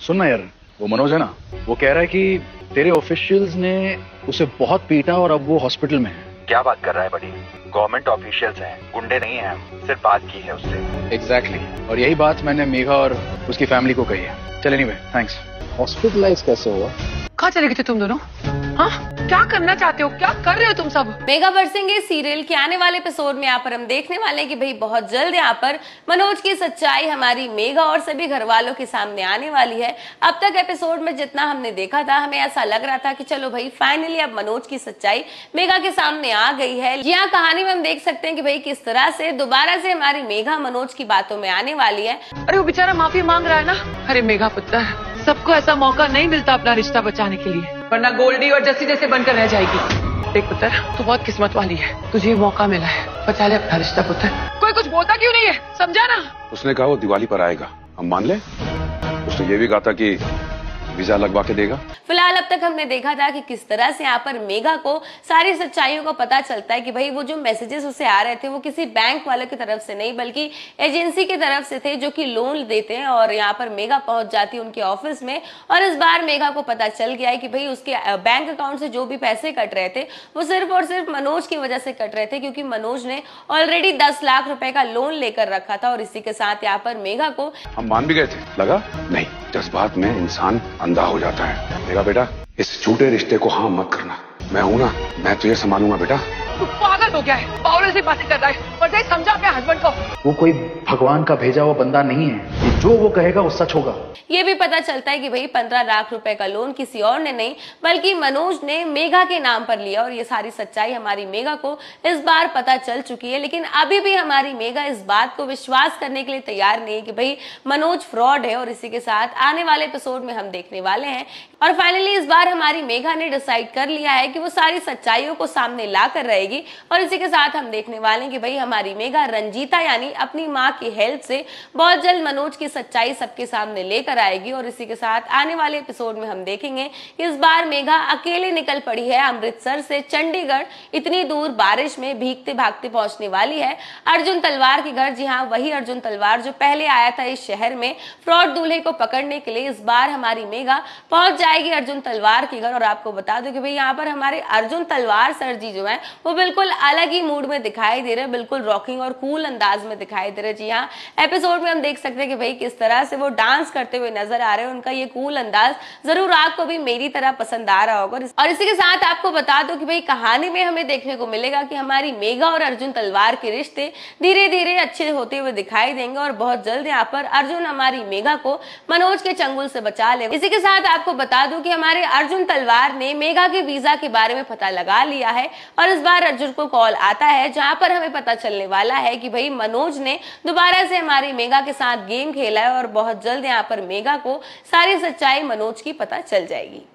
सुनना यार, वो मनोज है ना, वो कह रहा है कि तेरे ऑफिशियल्स ने उसे बहुत पीटा और अब वो हॉस्पिटल में है। क्या बात कर रहा है बड़ी? गवर्नमेंट ऑफिशियल्स हैं, गुंडे नहीं हैं हम, सिर्फ बात की है उससे। एग्जैक्टली, और यही बात मैंने मेघा और उसकी फैमिली को कही है। चल एनीवे, थैंक्स। हॉस्पिटलाइज कैसे हुआ? कहाँ चले गए थे तुम दोनों? हाँ, क्या करना चाहते हो? क्या कर रहे हो तुम सब? मेगा बरसेंगे सीरियल के आने वाले एपिसोड में यहाँ पर हम देखने वाले हैं कि भाई बहुत जल्द यहाँ पर मनोज की सच्चाई हमारी मेगा और सभी घर वालों के सामने आने वाली है। अब तक एपिसोड में जितना हमने देखा था, हमें ऐसा लग रहा था कि चलो भाई फाइनली अब मनोज की सच्चाई मेगा के सामने आ गई है। यहाँ कहानी में हम देख सकते हैं कि भाई किस तरह से दोबारा से हमारी मेगा मनोज की बातों में आने वाली है। अरे वो बेचारा माफी मांग रहा है ना। अरे मेगा पुत्र, सबको ऐसा मौका नहीं मिलता अपना रिश्ता बचाने के लिए, वरना गोल्डी और जस्सी जैसे बनकर रह जाएगी। देख पुत्र, तू बहुत किस्मत वाली है, तुझे ये मौका मिला है, बचा ले अपना रिश्ता पुत्र। कोई कुछ बोलता क्यों नहीं है, समझा ना? उसने कहा वो दिवाली पर आएगा, हम मान ले। उसने ये भी कहा था कि वीजा लगवा के देगा। फिलहाल अब तक हमने देखा था कि किस तरह से यहाँ पर मेगा को सारी सच्चाइयों का पता चलता है कि भाई वो जो मैसेजेस उसे आ रहे थे वो किसी बैंक वालों की तरफ से नहीं बल्कि एजेंसी की तरफ से थे जो कि लोन देते हैं। और यहाँ पर मेगा पहुंच जाती है उनके ऑफिस में और इस बार मेगा को पता चल गया है कि भाई उसके बैंक अकाउंट से जो भी पैसे कट रहे थे वो सिर्फ और सिर्फ मनोज की वजह से कट रहे थे, क्योंकि मनोज ने ऑलरेडी 10 लाख रुपए का लोन लेकर रखा था। और इसी के साथ यहाँ पर मेगा को हम मान भी गए थे, लगा नहीं, जज्बात में इंसान अंधा हो जाता है। मेरा बेटा, इस झूठे रिश्ते को हाँ मत करना, मैं हूं ना, मैं तुझे संभालूंगा बेटा। तू पागल हो गया है, पागल से बातें कर रहा है। और समझा अपने हस्बैंड को, वो कोई भगवान का भेजा हुआ बंदा नहीं है, जो वो कहेगा वो सच होगा। ये भी पता चलता है कि भाई 15 लाख रुपए का लोन किसी और ने नहीं बल्कि मनोज ने मेघा के नाम पर लिया। और ये सारी सच्चाई हमारी मेघा को इस बार पता चल चुकी है, लेकिन अभी भी हमारी मेघा इस बात को विश्वास करने के लिए तैयार नहीं है कि भाई मनोज फ्रॉड है। और इसी के साथ आने वाले एपिसोड में हम देखने वाले हैं। और फाइनली इस बार हमारी मेघा ने डिसाइड कर लिया है कि वो सारी सच्चाइयों को सामने ला कर रहेगी। और इसी के साथ हम देखने वाले हैं कि भाई हमारी मेघा रंजीता यानी अपनी माँ की हेल्प से बहुत जल्द मनोज की सच्चाई सबके सामने लेकर आएगी। और इसी के साथ आने वाले एपिसोड में हम देखेंगे कि इस बार मेघा अकेले निकल पड़ी है अमृतसर से चंडीगढ़, इतनी दूर बारिश में भीगते भागते पहुंचने वाली है अर्जुन तलवार के घर। जी हाँ, वही अर्जुन तलवार जो पहले आया था इस शहर में फ्रॉड दूल्हे को पकड़ने के लिए। इस बार हमारी मेघा पहुंच जाएगी अर्जुन तलवार के घर। और आपको बता दो कि भाई यहाँ पर हमारे अर्जुन तलवार सर जी जो है वो बिल्कुल अलग ही मूड में दिखाई दे रहे हैं, बिल्कुल रॉकिंग और कूल अंदाज में दिखाई दे रहे हैं। जी हाँ, एपिसोड में हम देख सकते हैं कि भाई किस तरह से वो डांस करते हुए नजर आ रहे हैं। उनका ये कूल अंदाज जरूर आपको भी मेरी तरह पसंद आ रहा होगा। और इसी के साथ आपको बता दो कि भाई कहानी में हमें देखने को मिलेगा कि हमारी मेघा और अर्जुन तलवार के रिश्ते धीरे धीरे अच्छे होते हुए दिखाई देंगे। और बहुत जल्द यहाँ पर अर्जुन हमारी मेघा को मनोज के चंगुल से बचा ले। इसी के साथ आपको बता दूं कि हमारे अर्जुन तलवार ने मेघा के वीजा के बारे में पता लगा लिया है। और इस बार अर्जुन को कॉल आता है जहां पर हमें पता चलने वाला है कि भाई मनोज ने दोबारा से हमारी मेघा के साथ गेम खेला है। और बहुत जल्द यहाँ पर मेघा को सारी सच्चाई मनोज की पता चल जाएगी।